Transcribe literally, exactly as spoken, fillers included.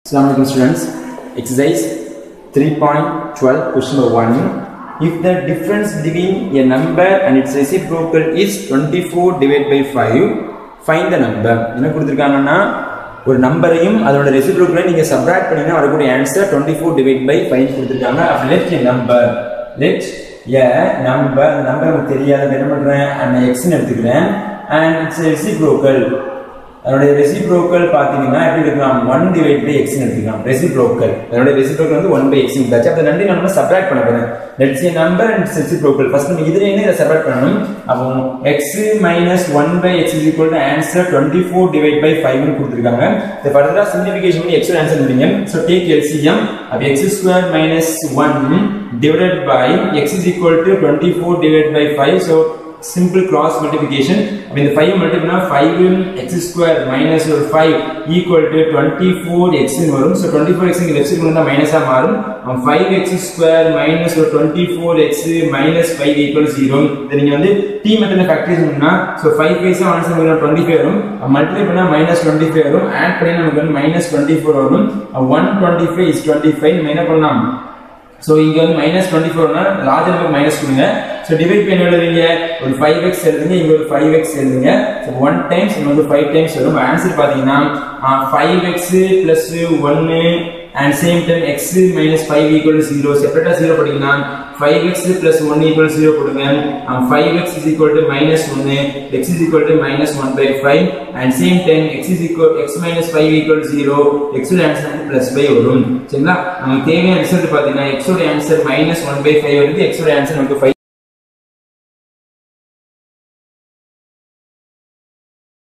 Assalamu alaikum students. Exercise three point twelve question number one. If the difference between a number and its reciprocal is twenty-four divided by five, find the number. என்ன கொடுத்திருக்காங்கன்னா ஒரு நம்பரையும் அதோட ரெசிப்ரோக்கலை நீங்க subtract பண்ணீங்கன்னா வரக்கூடிய answer twenty-four divided by five கொடுத்திருக்காங்க. அப்ப let a number let a number number நமக்கு தெரியாத என்ன பண்றேன் and x ன்னு எடுத்துக்கிறேன் and its reciprocal அதோட ரெசிப்ரோக்கல் பாத்தீங்கன்னா எப்படி எடுக்கலாம் one divided by x ன்னு எடுத்துக்கலாம். ரெசிப்ரோக்கல் அதோட ரெசிப்ரோக்கல் வந்து one by x ன்னு இருந்துச்சு. அப்ப ரெண்டையும் நம்ம சப்ட்ராக்ட் பண்ண போறோம். let's say number and reciprocal first நம்ம இதுல என்ன இத சப்ட்ராக்ட் பண்ணனும். அப்போ x minus one by x is equal to answer twenty-four divided by five ன்னு கொடுத்திருக்காங்க. இத ஃபர்தரா சிம்பிளிஃபிகேஷன் பண்ணி x ஓட ஆன்சர் கண்டுபிடிங்க. So take L C M. அப்ப x square minus one divided by x is equal to twenty-four divided by five. So simple cross multiplication. I mean the five multiply na five x square minus or five equal to twenty-four x in varum. So twenty-four x in left side munda minus ah marum. Um, five x square minus or twenty-four x minus five equal to zero. Then you வந்து t method factorization பண்ணா so five five one seven twenty-five வரும். multiply பண்ணா minus twenty-five வரும். add பண்ணா நமக்கு வந்து minus twenty-four வரும். one twenty-five is twenty-five. நம்ம என்ன பண்ணலாம் so இங்க வந்து minus twenty-four னா லார்ஜ் நம்பர் மைனஸ் கொடுங்க. so divide பண்ண எழுதுங்க ஒரு five x எழுதுங்க இங்க ஒரு five x எழுதுங்க. so one times இங்க வந்து five times வரும். ஆன்சர் பாத்தீங்கன்னா five x plus one and same time x minus five equal to zero. செப்பரேட்டா zero படிக்கனா five x plus one equal to zero போடுங்க. five x is equal to minus one, x is equal to minus one by five and same time x is equal x minus five equal to zero. x ஓட answer வந்து plus five வரும். சரிங்களா? நமக்கு தேவையான result பாத்தீங்கன்னா x ஓட answer minus one by five வருது. x ஓட ஆன்சர் நமக்கு five